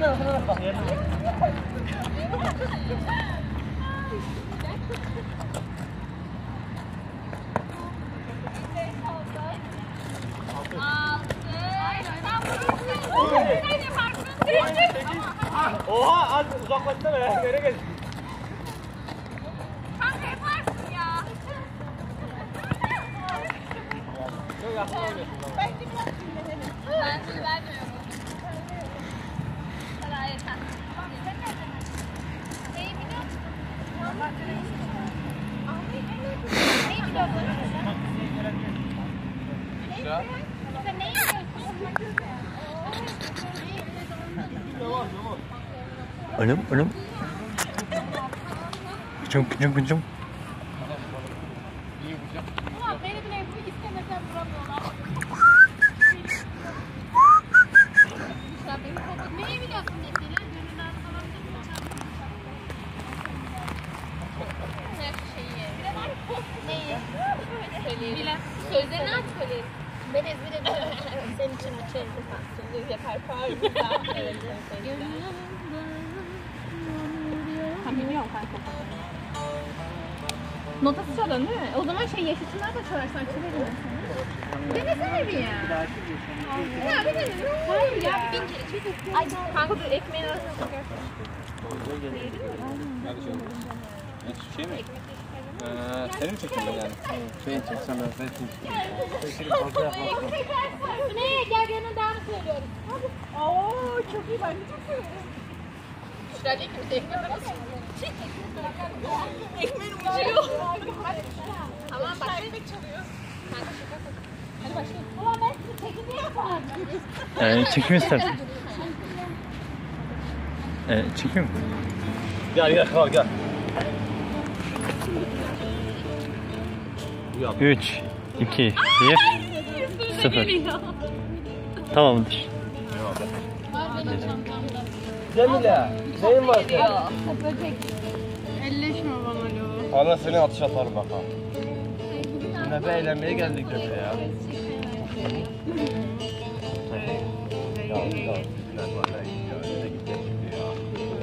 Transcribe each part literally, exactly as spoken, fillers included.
Hemen hemen bak yerine. Oha az uzaklaşsana ya. Nereye geldin? Kanka yaparsın ya. Çok yakın oynuyorsun. Ben seni vermiyorum. Sana yeter. Neyi biliyor musun? Neyi biliyor musun? Sen neyi biliyorsun? Önüm, önüm. Küçüm, küçüm, küçüm. Ulan beni bile yapıp istemesen vuramıyorlar. Sen beni kovdun. Neyi biliyorsun mesela? Gönüllerde falan her şeyi. Neyi? Söyleyeyim. Bilen. Sözlerini aç söyleyeyim. Ben ezberim. Senin için bir şey yaparsın. Yapar parça. Evet. Ha biliyorum kanka. Notası çalın değil mi? O zaman şey Yeşilçınlar da çalarsan açılır mı? Denesene bir ya. Ya bir dene. Hayır ya bin kere çek. Ay kanka dur ekmeğin arasına sokarsın. Şey mi? Ee, seni mi çekeyim ben yani? Şey çeksem ben seni çekeyim. Ne? Gel yanından söylüyorum. Oo çok iyi bak. Çok seviyorum. Şurada kimse ekmeğe nasıl? Ekmeğin uçuyor. Tamam bak. Ekmek çalıyor. Kanka şaka bak. Hadi başlayalım. Ulan ben sizi çekimi yaparım. Ee, çekim istersen. Ee, çekim mi? Gel gel kal gel. üç, iki, bir, sıfır. Tamamdır. Cemile, neyin var senin? Elleşme bana lo. Ana seni atış atarım bakalım. Yine be eğlenmeye geldik dedi ya. Ya ya bizler vallahi ya öyle gidecek gibi ya.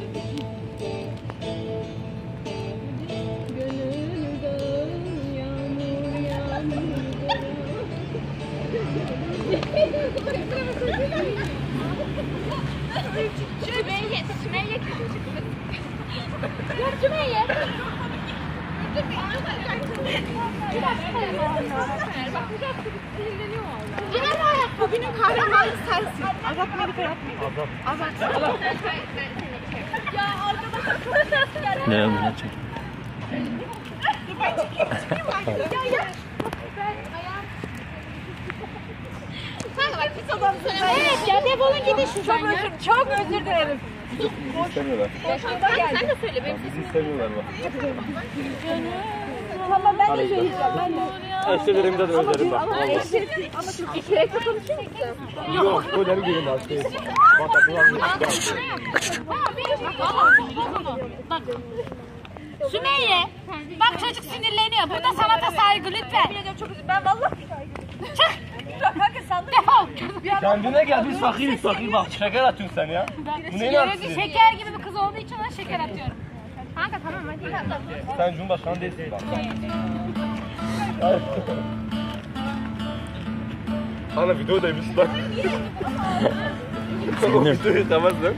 Sümeyye, Sümeyye kötü çıktı. Gör Sümeyye. Yine ayak. Bugünün kahramanı sensin. Azat Melih yaratmayın. Azat. Azat. Ya arkadaşlar çok sesli geldi. Ne bunu çek. Dur ben çekeyim çekeyim. Ya ya. Ben ayağım. Kanka bak pis adamsın. Evet ya defolun gidin şuradan ya. Özür, çok özür dilerim. Bizi istemiyorlar. Kanka sen de söyle benim Bizi sesim. istemiyorlar bak. Tamam ben de söyleyeceğim. Ben de. Eşlerim de özlerim bak. Ama eşit. Ama çok işlekli konuşuyor musun? Yok, böyle girin artık. Bak atılan Bak. Sümeyye. Bak çocuk sinirleniyor. Burada sanata saygı lütfen. Çok özür ben vallahi. Çık. Kanka sandım. Defol. Kendine gel, biz fakiriz fakir bak. Şeker atıyorsun sen ya. Bu neyin Yöreci artısı? şeker gibi bir kız olduğu için ona şeker atıyorum. Kanka tamam hadi. Sen Cumhurbaşkanı değilsin bak. Ana videodaymış bak. O videoyu izlemezsin.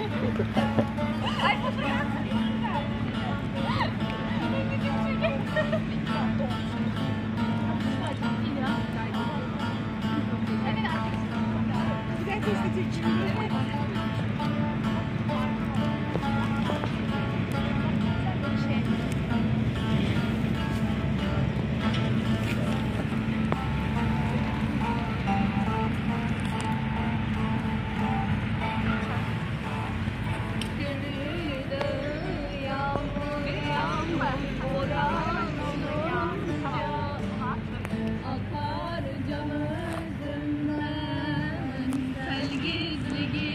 Akar canımdan, gizli gizli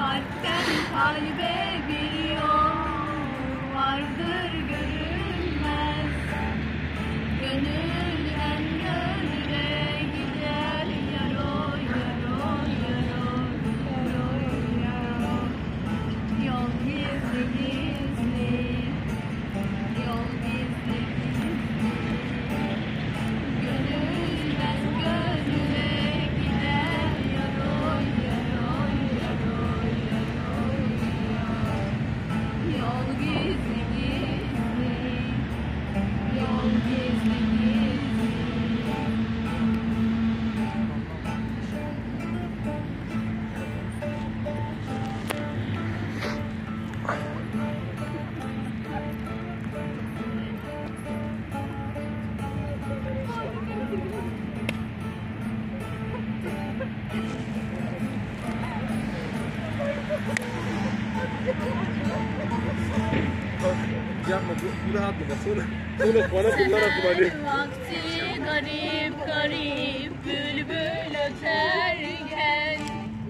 Kalpten kalbe bir yol vardır görünmez. Gönülden gönüle gider yaroy yaroy yaroy yaroy yaroy. Yol gizli gizli, yol gizli gizli. Gönülden gönüle gider yaroy yaroy yaroy yaroy yaroy. Yol gizli gizli, yol gizli gizli. Yapma bu, bu rahat mı? Sonra, sonra bana bunlar aklıma ne? Vakti garip garip bülbül öterken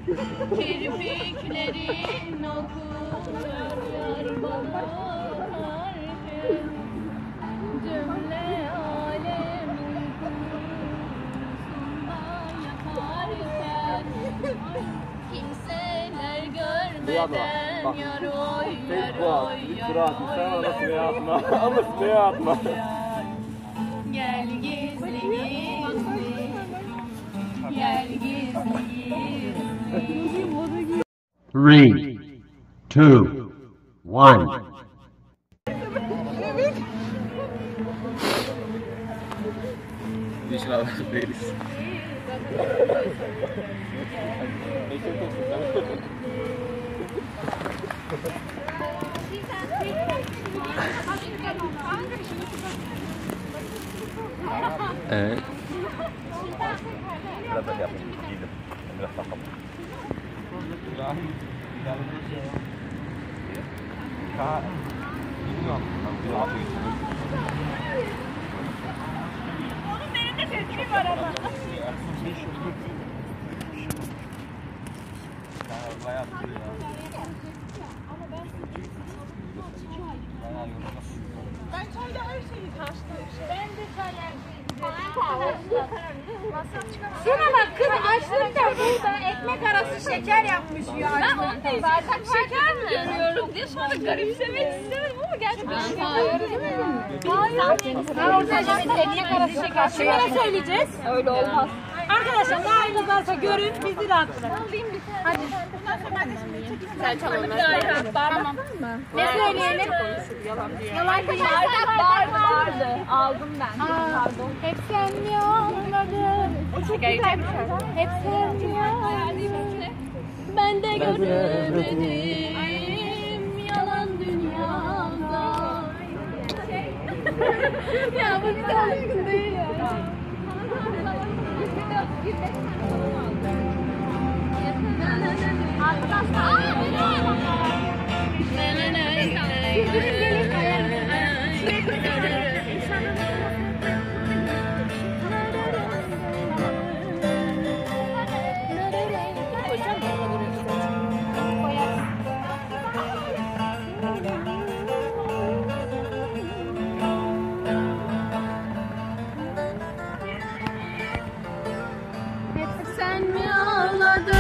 kirpiklerin okur bana harfi. Cümle alem uykusunda yatarken kimseler görmeden yaroy yaroy yaroy yaroy. Gel gizli gizli, gel gizli gizli. Three, two, one. İnşallah değiliz. Evet. Biraz da yapayım. Giydim. Biraz takalım. Onun benim de sevgilim var ama. Ben çayda her şeyi taştım. Ben de çay her şeyi. Şuna bak kız açlık da burada ekmek arası şeker yapmış ya. Ben onu da zaten şeker mi görüyorum diye sonra garipsemek istemedim ama gerçekten şeker demedim. Ben orada ekmek arası şeker. Şunlara söyleyeceğiz. Öyle olmaz. Arkadaşlar ne haliniz varsa görün bizi rahat bırakın. Hadi. Sen çalalım. Tamam. Ne söyleyelim? Yalan değil. Vardı vardı. Aldım ben. Pardon. Hep sen mi anladın? O çok güzel bir şarkı. Hep sen mi anladın? Ben de göremedim yalan dünyada. Ya bu bir daha uygun değil ya. Sen mi ağladın?